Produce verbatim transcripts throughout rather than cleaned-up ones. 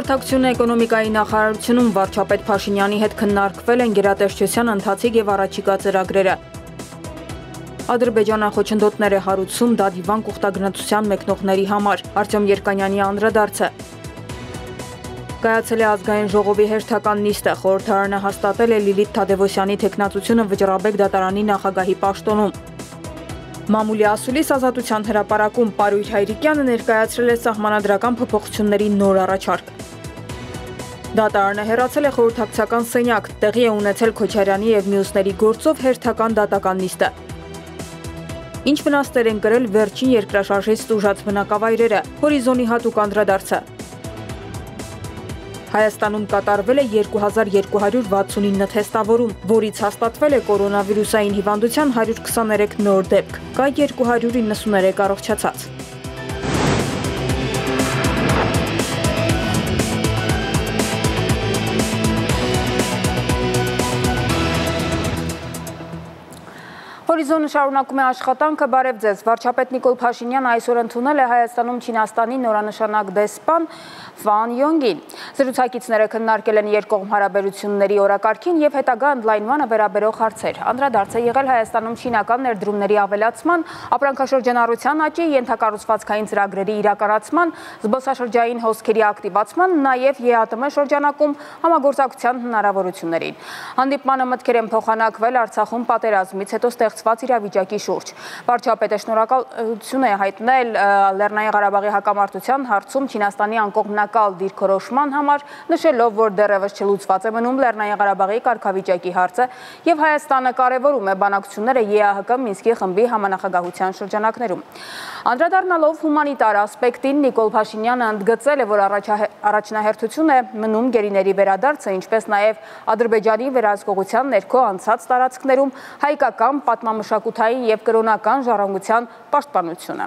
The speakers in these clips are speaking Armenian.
Խորհրդակցությունը էկոնոմիկայի նախարարությունում վարչապետ Փաշինյանի հետ քննարկվել են գերատեսչության ընթացիկ եւ առաջիկա ծրագրերը։ Ադրբեջանը խոչընդոտներ է հարուցում դադիվան կուխտագնացության մեկնողների համար։ Արտյոմ Երկանյանի անդրադարձը։ Կայացել է ազգային ժողովի հերթական նիստը, խորհրդարանը հաստատել է Լիլիթ Թադևոսյանի թեկնածությունը Վճռաբեկ դատարանի նախագահի պաշտոնում։ Մամուլի ասուլիս ազատության հրապարակում Պարույր Հայրիկյանը ներկայացրել է սահմանադրական փոփոխությունների նոր առաջարկ։ Դատարանը հեռացել է խորհրդակցական սենյակ, տեղի է ունեցել Քոչարյանի եւ մյուսների գործով հերթական դատական նիստը։ Ինչ վնասներ են կրել վերջին երկրաշարժից տուժած բնակավայրերը, հորիզոնի հատուկ անդրադարձը։ Հայաստանում կատարվել է երկու հազար երկու հարյուր վաթսունինը թեստավորում, որից հաստատվել է կորոնավիրուսային հիվանդության հարյուր քսաներեք նոր դեպք, կա երկու հարյուր իննսուներեք առողջացած։ Հորիզոնը շարունակում է աշխատանքը, բարև ձեզ։ Վարչապետ Նիկոլ Փաշինյանը այսօր ընդունել է Հայաստանում Չինաստանի նորանշանակ դեսպան Վան Յոնգին։ Զրուցակիցները քննարկել են երկկողմ հարաբերությունների օրակարգին եւ հետագա ընդլայնմանը վերաբերող հարցեր։ Անդրադարձ է եղել Հայաստանում չինական ներդրումների ավելացման, ապրանքաշրջանառության աճի, ենթակառուցվածքային ծրագրերի իրականացման, զբոսաշրջային հոսքերի ակտիվացման, նաեւ ԵԱՏՄ շրջանակում համագործակցության հնարավորություններին։ Հանդիպմանը մտքեր են փոխանակվել Արցախում պատերազմից հետո ստեղծված իրավիճակի շուրջ։ Վարչապետը շնորհակալություն է հայտնել Լեռնային Ղարաբաղի հակամարտության հարցում Չինաստանի անկողմնակալ դիրքորոշման համար, նշելով, որ դեռևս չլուծված է մնում Լեռնային Ղարաբաղի կարգավիճակի հարցը եւ Հայաստանը կարևորում է բանակցությունները ԵԱՀԿ Մինսկի խմբի համանախագահության շրջանակներում։ Անդրադառնալով հումանիտար ասպեկտին, Նիկոլ Փաշինյանը ընդգծել է, որ առաջնահերթություն է մնում գերիների վերադարձը, ինչպես նաեւ Ադրբեջանի վերահսկողության ներքո անցած տարածքներում հայկական պատմամշակութային եւ կրոնական ժառանգության պաշտպանությունը։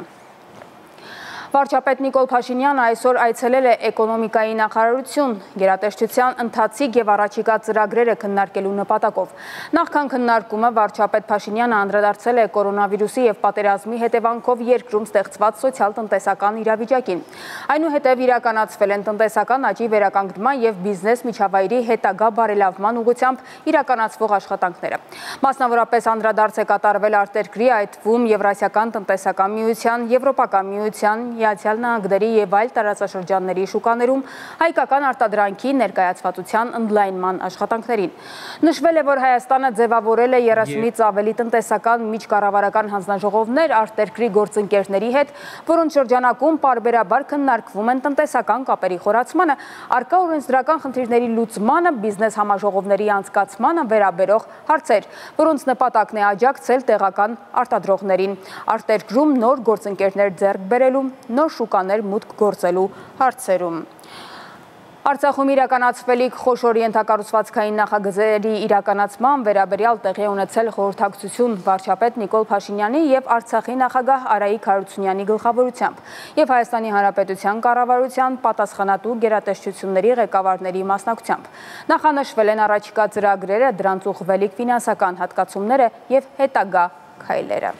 Վարչապետ Նիկոլ Փաշինյանը այսօր այցելել է էկոնոմիկայի նախարարություն, գերատեսչության ընթացիկ եւ առաջիկա ծրագրերը քննարկելու նպատակով։ Նախքան քննարկումը վարչապետ Փաշինյանը անդրադարձել է կորոնավիրուսի եւ պատերազմի հետևանքով երկրում ստեղծված սոցիալ-տնտեսական իրավիճակին։ Այնուհետև իրականացվել են տնտեսական աճի վերականգնման եւ բիզնես միջավայրի հետագա բարելավման ուղղությամբ իրականացվող աշխատանքները։ Մասնավորապես անդրադարձ է կատարվել արտերկրի, այդ թվում Եվրասիական տնտեսական միության, Եվրոպական միության, Միացյալ Նահանգների եւ այլ տարածաշրջանների շուկաներում հայկական արտադրանքի ներկայացվածության ընդլայնման աշխատանքներին։ Նշվել է, որ Հայաստանը ձևավորել է երեսունից ավելի տնտեսական միջկառավարական հանձնաժողովներ արտերկրի գործընկերների հետ, որոնց շրջանակում պարբերաբար քննարկվում են տնտեսական կապերի խորացմանը, առկա օրենսդրական խնդիրների լուծմանը, բիզնես համաժողովների անցկացմանը վերաբերող հարցեր, որոնց նպատակն է աջակցել տեղական արտադրողներին, արտերկրում նոր գործընկերներ ձեռք բերելու, նոր շուկաներ մուտք գործելու հարցերում։ Արցախում իրականացվելիք խոշոր ենթակառուցվածքային նախագծերի իրականացման վերաբերյալ տեղի ունեցել խորհրդակցություն վարչապետ Նիկոլ Փաշինյանի եւ Արցախի նախագահ Արայիկ Հարությունյանի գլխավորությամբ եւ Հայաստանի Հանրապետության կառավարության պատասխանատու գերատեսչությունների ղեկավարների մասնակցությամբ։ Նախանշվել են առաջիկա ծրագրերը, դրանց ուղղվելիք ֆինանսական հատկացումները եւ հետագա քայլերը։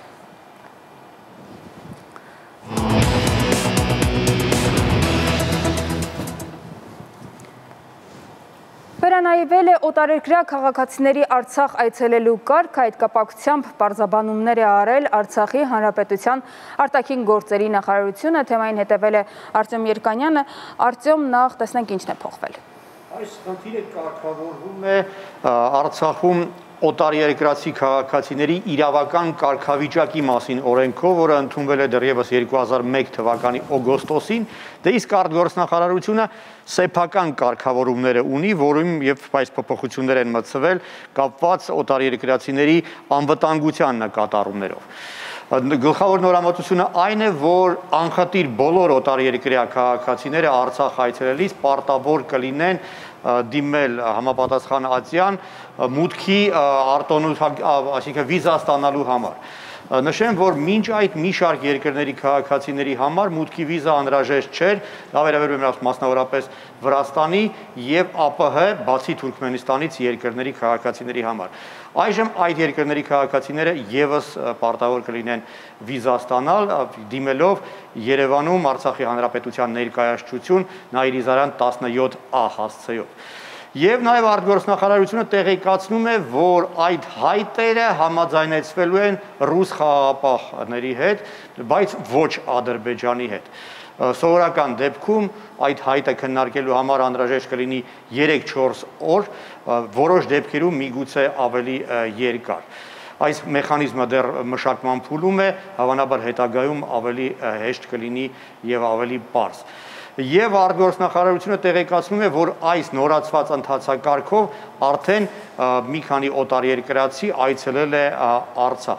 Վերանայվել է օտարերկրյա քաղաքացիների Արցախ այցելելու կարգ, այդ կապակցությամբ պարզաբանումներ է արել Արցախի Հանրապետության արտաքին գործերի նախարարությունը, թեմային հետևել է Արտյոմ Երկանյանը։ Արտյոմ, նախ տեսնենք ինչն է փոխվել։ Այս խնդիրը կարգավորվում է Արցախում օտարերկրացի քաղաքացիների իրավական կարգավիճակի մասին օրենքով, որը ընդունվել է դեռևս երկու հազար մեկ թվականի օգոստոսին, դե իսկ արտգործնախարարությունը սեփական կարգավորումները ունի, որում եւ այս փոփոխություններ են մտցվել կապված օտարերկրացիների անվտանգության նկատառումներով։ Գլխավոր նորամուծությունը այն է, որ անխտիր բոլոր օտարերկրյա քաղաքացիները Արցախ այցելելիս պարտավոր կլինեն դիմել համապատասխան ատյան մուտքի արտոնություն, այսինքն վիզա ստանալու համար։ Նշեմ, որ մինչ այդ մի շարք երկրների քաղաքացիների համար մուտքի վիզա անհրաժեշտ չէր, դա վերաբերում էր մասնավորապես Վրաստանի եւ ԱՊՀ, բացի Թուրքմենստանից երկրների քաղաքացիների համար։ Այժմ այդ երկրների քաղաքացիները եւս պարտավոր կլինեն վիզա ստանալ, դիմելով Երևանում Արցախի Հանրապետության ներկայացություն Նաիրիզարյան տասնյոթ A հասցեով։ Եվ նաև արտգործնախարարությունը տեղեկացնում է, որ այդ հայտերը համաձայնեցվելու են ռուս խաղաղապահների հետ, բայց ոչ Ադրբեջանի հետ։ Սովորական դեպքում այդ հայտը քննարկելու համար անհրաժեշտ կլինի երեք-չորս օր, որոշ դեպքերում միգուցե ավելի երկար։ Այս մեխանիզմը դեռ մշակման փուլում է, հավանաբար հետագայում ավելի հեշտ կլինի եւ ավելի պարզ։ Եվ արտգործնախարարությունը տեղեկացնում է, որ այս նորացված ընթացակարգով արդեն մի քանի օտարերկրացի այցելել է Արցախ։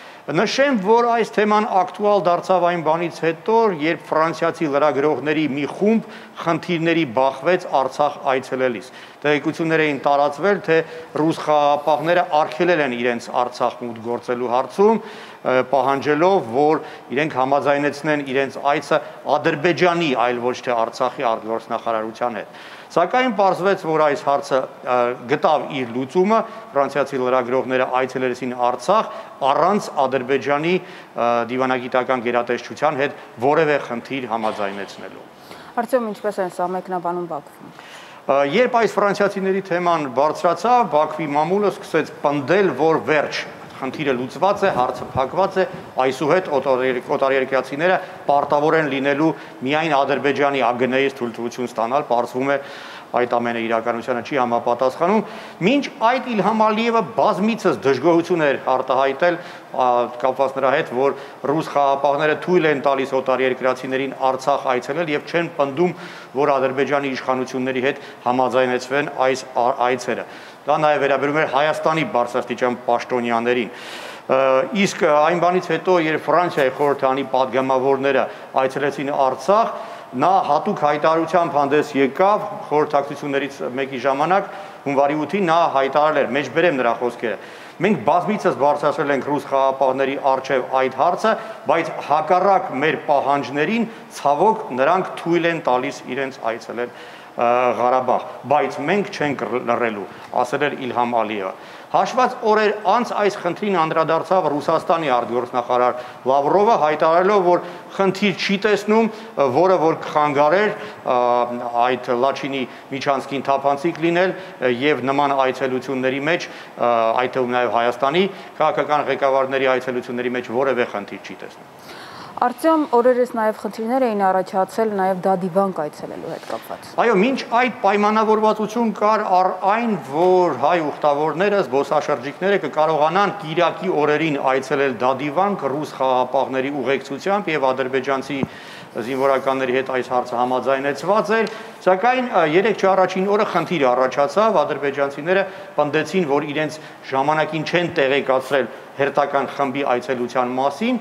Նշեմ, որ այս թեման ակտուալ դարձավ այն բանից հետո, երբ ֆրանսիացի լրագրողների մի խումբ խնդիրների բախվեց Արցախ այցելելիս։ Տեղեկություններ էին տարածվել, թե ռուս խաղաղապահները արգելել են իրենց Արցախ մուտք գործելու հարցում, պահանջելով, որ իրենք համաձայնեցնեն իրենց այցը Ադրբեջանի, այլ ոչ թե Արցախի արտգործնախարարության հետ։ Սակայն պարզվեց, որ այս հարցը գտավ իր լուծումը, ֆրանսիացի լրագրողները այցելեցին Արցախ առանց Ադրբեջանի դիվանագիտական գերատեսչության հետ որևէ խնդիր համաձայնեցնելու։ Արտյոմ, ինչպես են սա մեկնաբանում Բաքվում։ Երբ այս ֆրանսիացիների թեման բարձրացավ, Բաքվի մամուլը սկսեց պնդել, որ վերջ խնդիրը լուծված է, հարցը փակված է, այսուհետ օտարերկրացիները պարտավոր են լինելու միայն Ադրբեջանի ԱԳՆ-ից թույլտվություն ստանալ, պարզվում է այդ ամենը իրականությանը չի համապատասխանում, մինչ այդ Իլհամ Ալիևը բազմիցս դժգոհություն էր արտահայտել կապված նրա հետ, որ ռուս խաղաղապահները թույլ են տալիս օտարերկրացիներին Արցախ այցելել եւ չեն պնդում, որ Ադրբեջանի իշխանությունների հետ համաձայնեցվեն այս այցերը։ Դա նաև վերաբերում էր Հայաստանի բարձրաստիճան պաշտոնյաներին։ Իսկ այն բանից հետո, երբ Ֆրանսիայի խորհրդանի падգամավորները այցելեցին Արցախ, նա հատուկ հայտարարությամբ հանդես եկավ խորհրդակցություններից մեկի ժամանակ հունվարի ութին նա հայտարարել էր, մեջբերեմ նրա խոսքերը։ Մենք բազմիցս բարձրացրել ենք ռուս խաղաղապահների առջև այդ հարցը, բայց հակառակ մեր պահանջներին ցավոք նրանք թույլ են տալիս իրենց այցելել Ղարաբաղ, բայց մենք չենք լռելու, ասել էր Իլհամ Ալիևը։ Հաշված օրեր անց այս խնդրին անդրադարձավ Ռուսաստանի արտգործնախարար Լավրովը, հայտարարելով, որ խնդիր չի տեսնում, որը որ կխանգարեր այդ Լաչինի Միչանսկին թափանցիկ լինել եւ նման այցելությունների մեջ, այդ թվում նաեւ Հայաստանի քաղաքական ղեկավարների այցելությունների մեջ որևէ խնդիր չի տեսնում։ Արտյոմ, օրերս նաև խնդիրներ էին առաջացել նաև դադիվանք այցելելու հետ կապված։ Այո, մինչ այդ պայմանավորվածություն կար առ այն, որ հայ ուխտավորները, զբոսաշրջիկները կկարողանան կիրակի օրերին այցելել դադիվանք ռուս խաղաղապահների ուղեկցությամբ եւ ադրբեջանցի զինվորականների հետ այս հարցը համաձայնեցված էր, սակայն երեք առաջին օրը խնդիր առաջացավ, ադրբեջանցիները պնդեցին, որ իրենց ժամանակին չեն տեղեկացրել հերթական խմբի այցելության մասին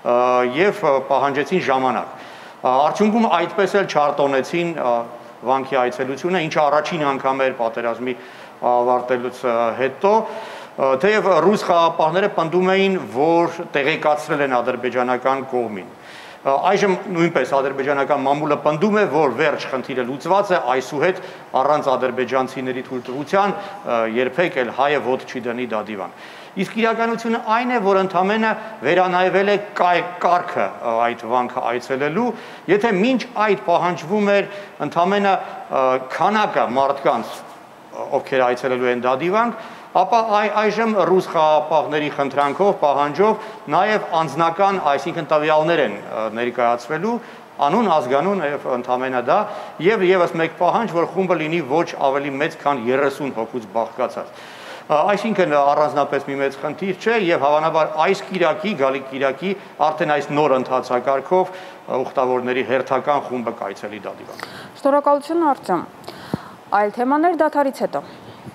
եւ պահանջեցին ժամանակ։ Արդյունքում այդպես էլ չարտոնեցին վանքի այցելությունը, ինչը առաջին անգամ էր պատերազմի ավարտելուց հետո, թեև ռուս խաղաղապահները պնդում էին, որ տեղեկացրել են ադրբեջանական կողմին։ Այժմ նույնպես ադրբեջանական մամուլը պնդում է, որ վերջ խնդիրը լուծված է, այսուհետ առանց ադրբեջանցիների թույլտվության երբեք էլ հայը ոտ չի դնի դադիվան։ Իսկ իրականությունը այն է, որ ընդամենը վերանայվել է կարգը այդ վանքը այցելելու, եթե մինչ այդ պահանջվում էր ընդամենը քանակը մարդկանց, ովքեր այցելելու են դադիվանք, ապա այժմ ռուս խաղաղապահների խնդրանքով, պահանջով նաև անձնական, այսինքն տվյալներ են ներկայացվելու, անուն, ազգանուն եւ ընդամենը դա, եւ եւս մեկ պահանջ, որ խումբը լինի ոչ ավելի մեծ, քան երեսուն հոգուց բաղկացած։ Այսինքն առանձնապես մի մեծ խնդիր չէ եւ հավանաբար այս կիրակի, գալիք կիրակի արդեն այս նոր ընթացակարգով ուխտավորների հերթական խումբը կայցելի դադիվան։ Շնորհակալություն Արտյոմ։ Այլ թեմաներ դադարից հետո։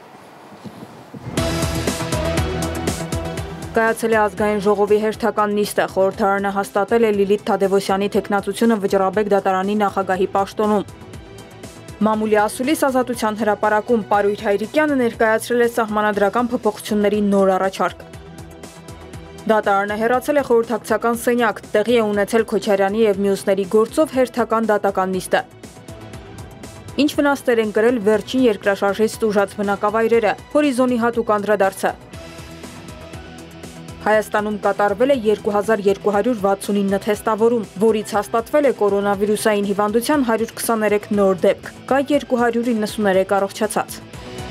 Կայացել է ազգային ժողովի հերթական նիստը, խորհրդարանը հաստատել է Լիլիթ Թադևոսյանի թեկնածությունը Վճռաբեկ դատարանի նախագահի պաշտոնում։ Մամուլի ասուլիս ազատության հրապարակում Պարույր Հայրիկյանը ներկայացրել է սահմանադրական փոփոխությունների նոր առաջարկ։ Դատարանը հեռացել է խորհրդակցական սենյակ, տեղի է ունեցել Քոչարյանի եւ մյուսների գործով հերթական դատական նիստը։ Ինչ վնասներ են կրել վերջին երկրաշարժից տուժած բնակավայրերը, հորիզոնի հատուկ անդրադարձը։ Հայաստանում կատարվել է երկու հազար երկու հարյուր վաթսունինը թեստավորում, որից հաստատվել է կորոնավիրուսային հիվանդության հարյուր քսաներեք նոր դեպք, կա երկու հարյուր իննսուներեք առողջացած։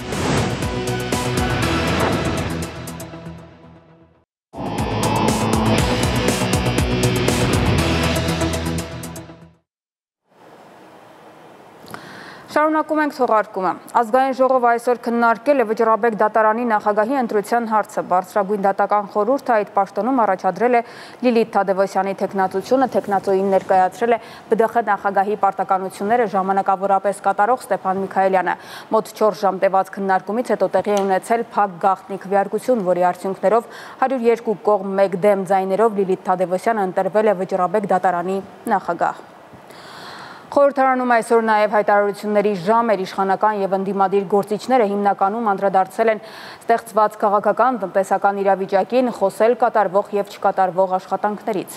Շարունակում ենք թողարկումը։ Ազգային ժողովը այսօր քննարկել է Վճռաբեկ դատարանի նախագահի ընտրության հարցը։ Բարձրագույն դատական խորհուրդը այդ պաշտոնում առաջադրել է Լիլիթ Թադևոսյանի թեկնածությունը, թեկնածուին ներկայացրել է Բ ԴԽ նախագահի պարտականությունները ժամանակավորապես կատարող Ստեփան Միքայելյանը։ Մոտ չորս ժամ տևած քննարկումից հետո տեղի է ունեցել փակ գաղտնի քվեարկություն, որի արդյունքներով հարյուր երկու կողմ մեկ դեմ ձայներով Լիլիթ Թադևոսյանը ընտրվել է Վճռաբեկ դատարանի նախագահ։ Խորհրդարանում այսօր նաև հայտարարությունների ժամ էր, իշխանական եւ ընդդիմադիր գործիչները հիմնականում անդրադարձել են ստեղծված քաղաքական տնտեսական իրավիճակին, խոսել կատարվող եւ չկատարվող աշխատանքներից։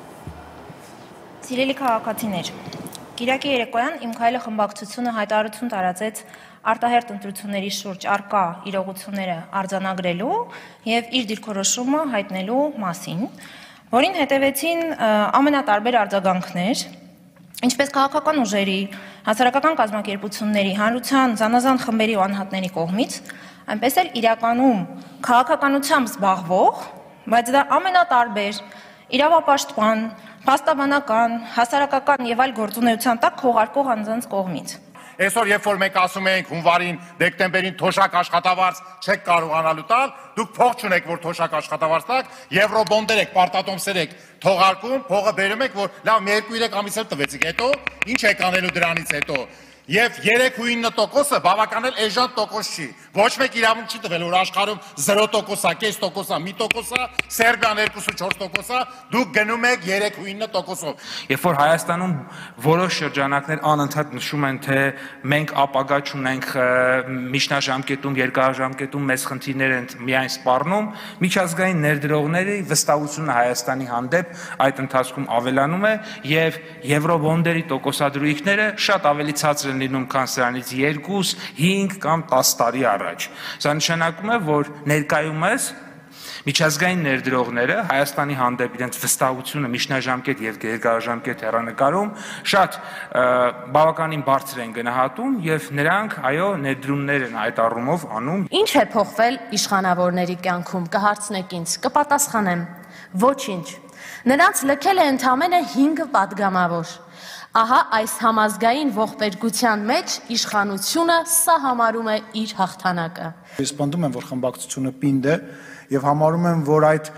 Սիրելի քաղաքացիներ, Կիրակի երեկոյան Իմ Քայլը խմբակցությունը հայտարարություն տարածեց արտահերթ ընտրությունների շուրջ առկա իրողությունները արձանագրելու եւ իր դիրքորոշումը հայտնելու մասին, որին հետևեցին ամենատարբեր արձագանքներ, ինչպես քաղաքական ուժերի, հասարակական կազմակերպությունների, հանրության, զանազան խմբերի ու անհատների կողմից, այնպես էլ իրականում քաղաքականությամբ զբաղվող, բայց դա ամենատարբեր, իրավապաշտպան, փաստաբանական, հասարակական եւ այլ գործունեության տակ քողարկող անձանց կողմից։ Այսօր երբ որ մենք ասում ենք հունվարին, դեկտեմբերին թոշակ աշխատավարձ չեք կարողանալու տալ, դուք փող չունեք, որ թոշակ աշխատավարձ տաք, եվրոբոնդեր եք, պարտատոմսեր եք թողարկում, փողը բերում եք, որ լավ մի երկու երեք ամիս էլ տվեցիք, հետո ինչ եք անելու դրանից հետո։ Եվ երեք ու ինը տոկոսը բավական էլ էժան տոկոս չի։ Ոչ մեկ իրավունք չի տվել, որ աշխարհում զրո տոկոսա, կես տոկոսա, մի տոկոսա, Սերբիան երկու ու չորս տոկոսա, դուք գնում եք երեք ու ինը տոկոսով։ Երբ որ Հայաստանում որոշ շրջանակներ անընդհատ նշում են, թե մենք ապագա չունենք միջնաժամկետում, երկարաժամկետում մեծ խնդիրներ են միայն սպառնում, միջազգային ներդրողների վստահությունը Հայաստանի հանդեպ այդ ընթացքում ավելանում է եւ եվրոբոնդերի տոկոսադրույքները շատ ավելի ցածր են լինում, քան սրանից երկու, հինգ կամ տասը տարի առաջ։ Սա նշանակում է, որ ներկայումս միջազգային ներդրողները Հայաստանի հանդեպ իրենց վստահությունը միջնաժամկետ եւ երկարաժամկետ հեռանկարում շատ բավականին բարձր են գնահատում եւ նրանք այո ներդրումներ են այդ առումով անում։ Ինչ է փոխվել իշխանավորների կյանքում, կհարցնեք ինձ, կպատասխանեմ։ Ոչինչ։ Նրանց լքել է ընդամենը հինգ պատգամավոր։ Ահա այս համազգային ողբերգության մեջ իշխանությունը սա համարում է իր հաղթանակը։ Ես պնդում եմ, որ խմբակցությունը պինդ է եւ համարում եմ, որ այդ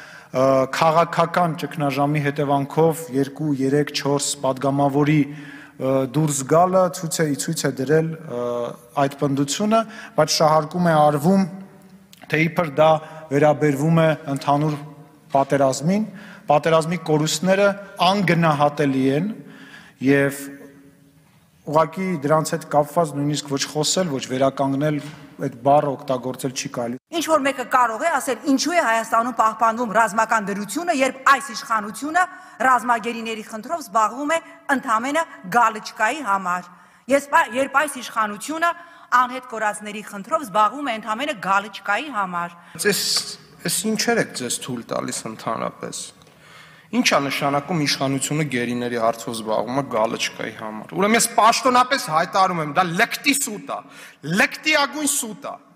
քաղաքական ճգնաժամի հետևանքով երկու, երեք, չորս պատգամավորի դուրս գալը ցույց է ցույց է դրել այդ պնդությունը, բայց շահարկում է արվում, թե իբր դա վերաբերվում է ընդհանուր պատերազմին, պատերազմի կորուստները անգնահատելի են եւ ուղղակի դրանց հետ կապված նույնիսկ ոչ խոսել, ոչ վերականգնել այդ բառը օգտագործել չի կարելի։ Ինչ որ մեկը կարող է ասել, ինչու է Հայաստանում պահպանվում ռազմական դրությունը, երբ այս իշխանությունը ռազմագերիների խնդրով զբաղվում է ընդամենը գալչկայի համար։ Ես երբ այս իշխանությունը անհետ կորածների խնդրով զբաղվում է ընդամենը գալչկայի համար։ Այս այս ինչեր եք ձեզ թույլ տալիս ընդհանրապես։ Ինչ է նշանակում իշխանությունը գերիների հարցով զբաղվում է գալչկայի համար։ Ուրեմն ես պաշտոնապես հայտարարում եմ, դա լկտի սուտ է, լկտիագույն սուտ է։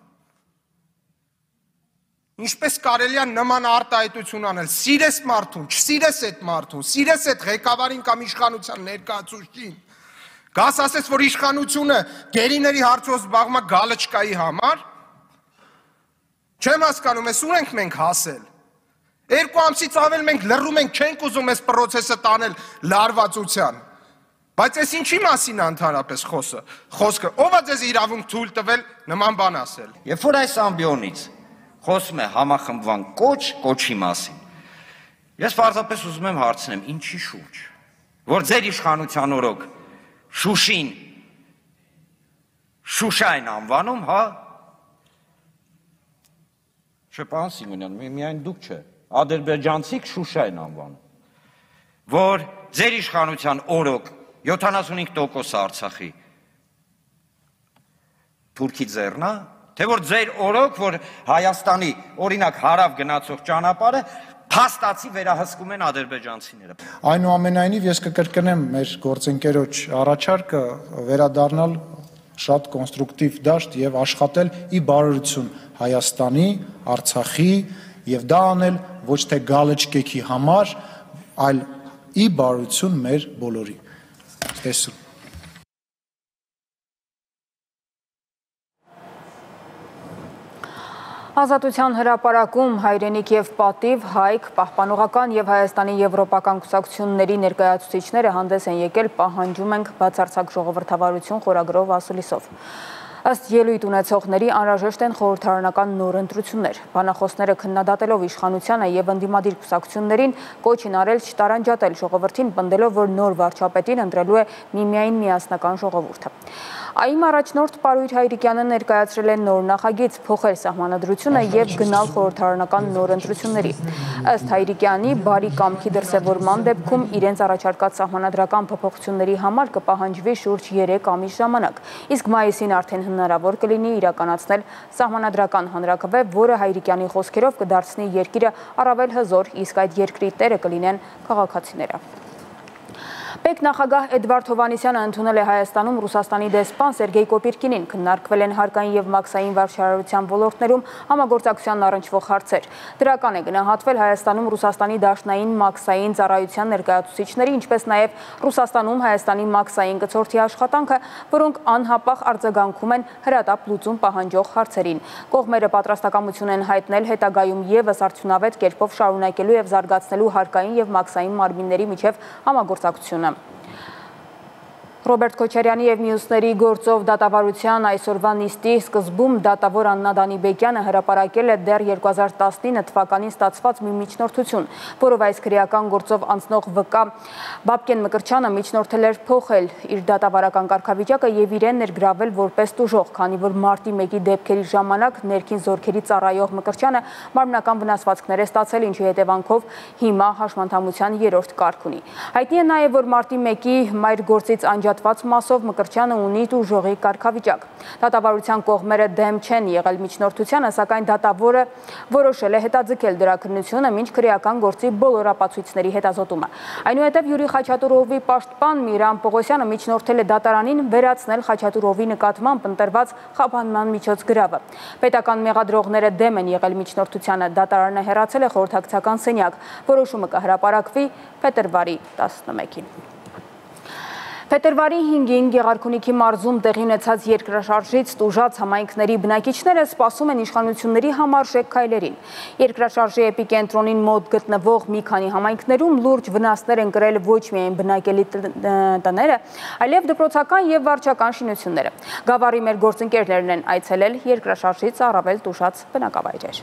Ինչպես կարելի է նման արտահայտություն անել, սիրես մարդուն, չսիրես այդ մարդուն, սիրես այդ ղեկավարին կամ իշխանության ներկայացուցիչին։ Գաս ասես, որ իշխանությունը գերիների հարցով զբաղվում է գալչկայի համար։ Չեմ հասկանում, ես ուր ենք մենք հասել։ Երկու ամսից ավել մենք լռում ենք, չենք ուզում այս պրոցեսը տանել լարվածության։ Բայց այս ինչի մասին է ընդհանրապես խոսը։ Խոսքը, ով է ձեզ իրավունք թույլ տվել նման բան ասել։ Երբ որ այս ամբիոնից խոսում է համախմբման կոչ, կոչի մասին, ես պարզապես ուզում եմ հարցնեմ, ինչի շուրջ, որ ձեր իշխանության օրոք Շուշին Շուշա են անվանում, հա։ Չէ, պարոն Սիմոնյան, միայն դուք չէ։ ադրբեջանցիք Շուշա են անվանում, որ ձեր իշխանության օրոք յոթանասունհինգ տոկոս Արցախի Թուրքի ձեռն է, թե որ ձեր օրոք, որ Հայաստանի օրինակ հարավ գնացող ճանապարհը փաստացի վերահսկում են ադրբեջանցիները։ Այնուամենայնիվ ես կկրկնեմ մեր գործընկերոջ առաջարկը վերադառնալ շատ կոնստրուկտիվ դաշտ եւ աշխատել ի բարօրություն Հայաստանի, Արցախի եւ դա անել ոչ թե գալեչկեքի համար, այլ ի բարօրություն մեր բոլորի։ Տեսում Ազատության հրապարակում հայրենիք եւ պատիվ, հայք, պահպանողական եւ Հայաստանի եվրոպական կուսակցությունների ներկայացուցիչները հանդես են եկել պահանջում ենք բացարձակ ժողովրդավարություն խորագրով ասուլիսով։ Ըստ ելույթ ունեցողների անհրաժեշտ են խորհրդարանական նոր ընտրություններ։ Բանախոսները քննադատելով իշխանությանը եւ ընդդիմադիր կուսակցություններին կոչ են արել չտարանջատել ժողովրդին, պնդելով, որ նոր վարչապետին ընտրելու է միմիայն միասնական ժողովուրդը։ Այմ առաջնորդ Պարույր Հայրիկյանը ներկայացրել է նոր նախագիծ փոխել սահմանադրությունը եւ գնալ խորհրդարանական նոր ընտրությունների։ Ըստ Հայրիկյանի, բարի կամքի դրսևորման դեպքում իրենց առաջարկած սահմանադրական փոփոխությունների համար կպահանջվի շուրջ երեք ամիս ժամանակ, իսկ մայիսին արդեն հնարավոր կլինի իրականացնել սահմանադրական հանրաքվե, որը Հայրիկյանի խոսքերով կդարձնի երկիրը առավել հզոր, իսկ այդ երկրի տերը կլինեն քաղաքացիները։ Պետ նախագահ Էդվարդ Հովհաննիսյանը ընդունել է Հայաստանում Ռուսաստանի դեսպան Սերգեյ Կոպիրկինին, քննարկվել են հարկային եւ մաքսային վարչարարության ոլորտներում համագործակցության առնչվող հարցեր։ Դրական է գնահատվել Հայաստանում Ռուսաստանի դաշնային մաքսային ծառայության ներկայացուցիչների, ինչպես նաեւ Ռուսաստանում Հայաստանի մաքսային գծորդի աշխատանքը, որոնք անհապաղ արձագանքում են հրատապ լուծում պահանջող հարցերին։ Կողմերը պատրաստակամություն են հայտնել հետագայում եւս արդյունավետ կերպով շարունակելու եւ զարգացնելու հարկային եւ մաքսային մարմինների միջև համագործակցությունը։ Ռոբերտ Քոչարյանի եւ մյուսների գործով դատավարության այսօրվա նիստի սկզբում դատավոր Աննա Դանիբեկյանը հրապարակել է դեռ երկու հազար տասնինը թվականին ստացված մի միջնորդություն, որով այս քրեական գործով անցնող վկա Բաբկեն Մկրտչյանը միջնորդել էր փոխել իր դատավարական կարգավիճակը եւ իրեն ներգրավել որպես տուժող, քանի որ մարտի մեկի դեպքերի ժամանակ ներքին զորքերի ծառայող Մկրտչյանը մարմնական վնասվածքներ է ստացել, ինչի հետևանքով հիմա հաշմանդամության երրորդ կարգ ունի։ Հայտնի է նաեւ, որ մարտի մեկի մայր գործից անջատված մասով Մկրտչյանը ունի տուժողի կարգավիճակ։ Դատավարության կողմերը դեմ չեն եղել միջնորդությանը, սակայն դատավորը որոշել է հետաձգել դրա քննությունը մինչ քրեական գործի բոլոր ապացույցների հետազոտումը։ Այնուհետև Յուրի Խաչատուրովի պաշտպան Միրամ Պողոսյանը միջնորդել է դատարանին վերացնել Խաչատուրովի նկատմամբ ընտրված խափանման միջոցգրավը։ Պետական մեղադրողները դեմ են եղել միջնորդությանը, դատարանը հեռացել է խորհրդակցական սենյակ։ Որոշումը կհրապարակվի փետրվարի տասնմեկին։ Փետրվարի հինգին Գեղարքունիքի մարզում տեղի ունեցած երկրաշարժից տուժած համայնքների բնակիչները սպասում են իշխանությունների համարժեք քայլերին։ Երկրաշարժի էպիկենտրոնին մոտ գտնվող մի քանի համայնքներում լուրջ վնասներ են կրել ոչ միայն բնակելի տները, այլև դպրոցական եւ վարչական շինությունները։ Գավառի մեր գործընկերներն են այցելել երկրաշարժից առավել տուժած բնակավայրեր։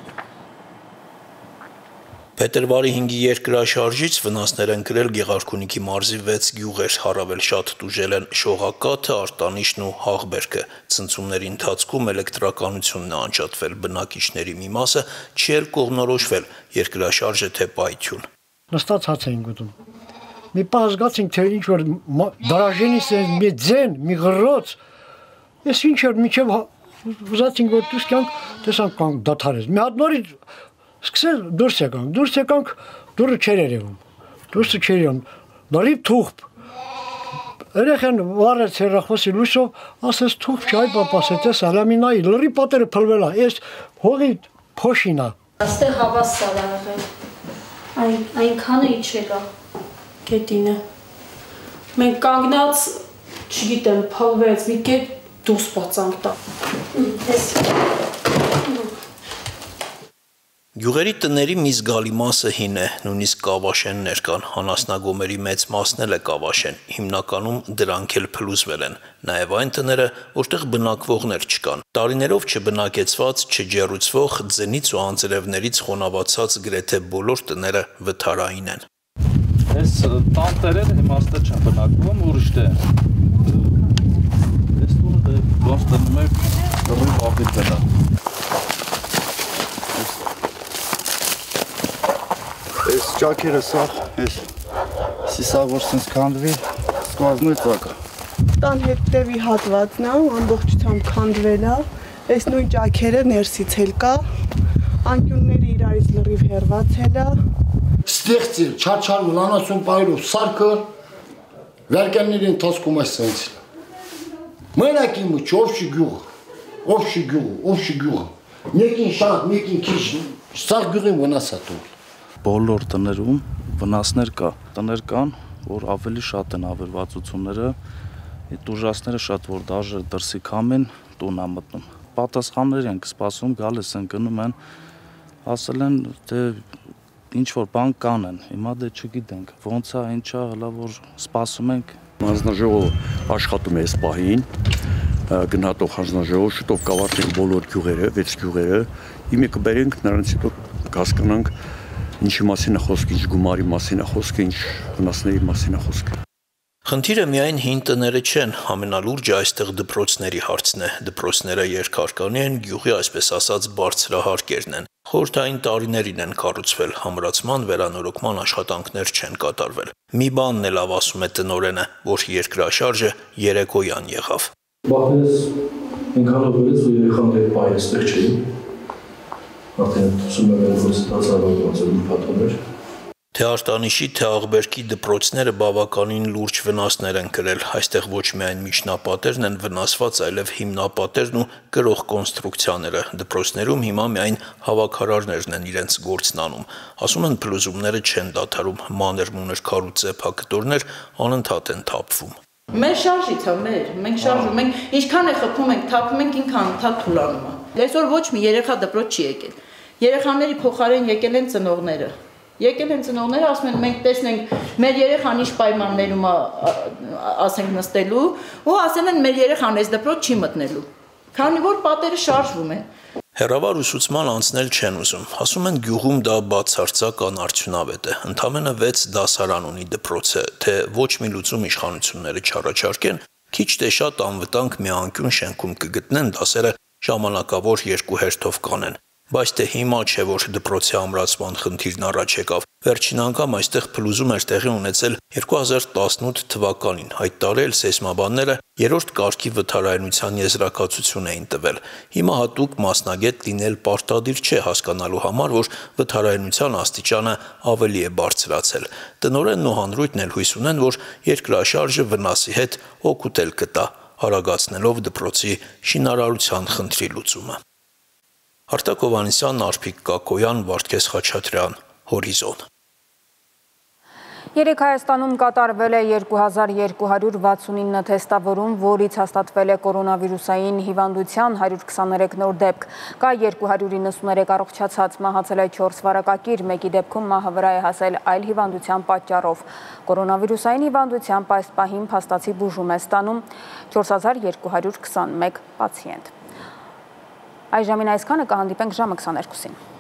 Փետրվարի հինգի երկրաշարժից վնասներ են կրել Գեղարքունիքի մարզի վեց գյուղեր, առավել շատ տուժել են Շողակաթը, Արտանիշն ու Հաղբերքը։ Ցնցումների ընթացքում էլեկտրականությունն է անջատվել, բնակիչների մի մասը չի էլ կողմնորոշվել, երկրաշարժը թե պայթյուն։ Նստած հաց էին գտում։ Մի պահ զգացինք, թե ինչ որ դարաժենից է մի ձեն, մի գրոց, ես ինչ էր միջև ուզացինք որ դուրս գանք, տեսանք կանգ դադարեց։ Մի հատ նորից սկսել դուրս եկանք, դուրս եկանք, դուրը չեր երևում, դուրսը չեր երևում, նորիվ թուղբ, երեխեն վարեց հեռախոսի լույսով, ասես թուղբ չի, այ պապաս է տես ալամինայի, լրի պատերը պլվել է, ես հողի փոշին է։ Աստեղ հավաս սալ է աղել, այնքանը իչել է կետինը, մենք կանգնած, չգիտեմ, պլվեց, մի կետ դուս բացանք տա, ես Գյուղերի տների մի զգալի մասը հին է, նույնիսկ կավաշեններ կան, հանասնագոմերի մեծ մասն էլ է կավաշեն, հիմնականում դրանք էլ փլուզվել են, նաև այն տները, որտեղ բնակվողներ չկան, տարիներով չբնակեցված, չջեռուցվող, ձնից ու անձրևներից խոնավացած գրեթե բոլոր տները վթարային են։ Այս տան տերերը իմաստը չեն բնակվում, ուրիշ է, այս տունը ոնց տնում է, լրիվ ավդիտ վելա։ ճաքերը սա, ես սիսա որ սենց քանդվի, սկվազնու է ծակը։ Տան հետևի հատվածն է, ամբողջությամբ քանդվել է, այս նույն ճաքերը ներսից էլ կա, անկյունները իրարից լրիվ հեռացել է։ Ստեղծել, չարչարվել, անասուն պայրով սարքը, վերկենների ընթացքում այս սենց։ Մենակ իմը չի, ով չի գյուղը, ով չի գյուղը, ով չի գյուղը, մեկին շատ, մեկին քիչ, սաղ գյուղին վնաս է տվել։ Բոլոր տներում վնասներ կա, տներ կան, որ ավելի շատ են ավերվածությունները, այդ ուժասները շատ որ դաժե դրսի քամեն տուն է մտնում։ Պատասխաններ ենք սպասում, գալիս են գնում են, ասել են թե ինչ որ բան կանեն, հիմա դե չգիտենք, ոնց է, ինչ է, հլա որ սպասում ենք։ Հանձնաժողովը աշխատում է այս պահին, գնահատող հանձնաժողով շուտով կավարտենք բոլոր գյուղերը, վեց գյուղերը, իմը կբերենք, նրանց հետո կհասկանանք ինչի մասին է խոսքը, ինչ գումարի մասին է խոսքը, ինչ վնասների մասին է խոսքը։ Խնդիրը միայն հին տները չեն, ամենալուրջը այստեղ դպրոցների հարցն է։ Դպրոցները երկհարկանի են, գյուղի այսպես ասած բարձրահարկերն են։ Խորհրդային տարիներին են կառուցվել, համրացման վերանորոգման աշխատանքներ չեն կատարվել։ Մի բանն էլ լավ ասում է տնօրենը, որ երկրաշարժը երեկոյան եղավ։ Բախվեց ինքանով վերեց ու երեխաների պահին այստեղ չէին։ Արդեն ուսում եմ որ ստացավարված ու փաթոներ։ Թե Արտանիշի, թե Աղբերքի դպրոցները բավականին լուրջ վնասներ են կրել։ Այստեղ ոչ միայն միջնապատերն են վնասված, այլև հիմնապատերն ու կրող կոնստրուկցիաները։ Դպրոցներում հիմա միայն հավաքարարներն են իրենց գործն անում։ Ասում են փլուզումները չեն դադարում, մանր-մունր քարուծեփակտորներ անընդհատ են թափվում։ Մեր շարժից է, մեր, մենք շարժում ենք, ինչքան է խփում ենք, թափում ենք, ինքան անընդհատ թուլանում է։ Այսօր ոչ մի երեխա դպրոց չի եկել։ Երեխաների փոխարեն եկել են ծնողները։ Եկել են ծնողները, ասում են մենք տեսնենք մեր երեխան ինչ պայմաններում է, ասենք նստելու, ու ասել են մեր երեխան այս դպրոց չի մտնելու։ Քանի որ պատերը շարժվում են։ Հեռավար ուսուցման անցնել չեն ուզում։ Ասում են գյուղում դա բացարձակ անարդյունավետ է։ Ընդամենը վեց դասարան ունի դպրոցը, թե ոչ մի լուծում իշխանությունները չառաջարկեն, քիչ թե շատ անվտանգ մի անկյուն շենքում կգտնեն, դասերը ժամանակավոր երկու հերթով կանեն։ Բայց թե հիմա չէ, որ դպրոցի ամրացման խնդիրն առաջ եկավ։ Վերջին անգամ այստեղ փլուզում էր տեղի ունեցել երկու հազար տասնութ թվականին։ Այդ տարի էլ սեյսմաբանները երրորդ կարգի վթարայնության եզրակացություն էին տվել։ Հիմա հատուկ մասնագետ լինել պարտադիր չէ հասկանալու համար, որ վթարայնության աստիճանը ավելի է բարձրացել։ Տնօրենն ու հանրույթն էլ հույս ունեն, որ երկրաշարժը վնասի հետ օգուտ էլ կտա, արագացնելով դպրոցի շինարարության խնդրի լուծումը։ Արտակ Հովհաննիսյան, Արփիկ Կակոյան, Վարդգես Խաչատրյան, Հորիզոն։ Երեկ Հայաստանում կատարվել է երկու հազար երկու հարյուր վաթսունինը թեստավորում, որից հաստատվել է կորոնավիրուսային հիվանդության հարյուր քսաներեք նոր դեպք։ Կա երկու հարյուր իննսուներեք առողջացած, մահացել է չորս վարակակիր, մեկի դեպքում մահը վրա է հասել այլ հիվանդության պատճառով։ Կորոնավիրուսային հիվանդությամբ այս պահին փաստացի բուժում է ստանում չորս հազար երկու հարյուր քսանմեկ պացիենտ։ Այժմին այսքանը, կհանդիպենք ժամը քսաներկուսին։